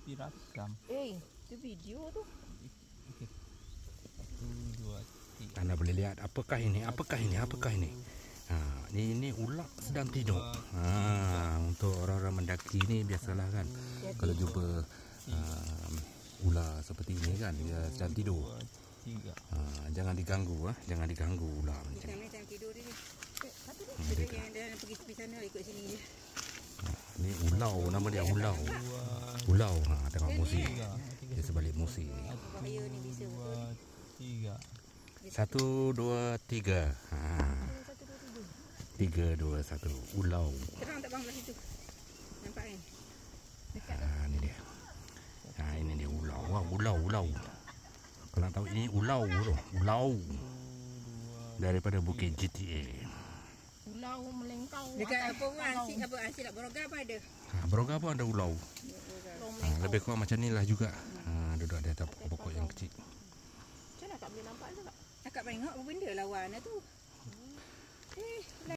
Pirakam. Itu video tu. Okey. 1, 2, 3. Anda boleh lihat apakah ini? Apakah ini? Apakah ini? Ini ular sedang tidur. Untuk orang-orang mendaki ni biasalah kan. Kalau jumpa ular seperti ini kan, dia sedang tidur. 3. Jangan diganggu, jangan diganggu ular macam ni. Jangan tidur dia. Dia pergi tepi sana ikut sini je. Ni ulau, nama dia ulau. Ulau, tengok musi. Dia sebalik musi ni. Bahaya ni bisa betul. 3. 1, 2, 3. 3, 2, 1. Ulau. Terang tak bang belah situ. Nampak kan? Ni dia. Ini dia ulau. Wah, ulau. Kalau tahu ini ulau tu. Ulau. Daripada Bukit GTA. Ulau melengkau. Dekat apa ansik nak beroga apa ada? Beroga pun ada ulau. Lebih kurang macam ni lah juga. Duduk di atas pokok-pokok yang kecil. Macam mana tak boleh nampak juga? Akak tengok apa benda lawan tu.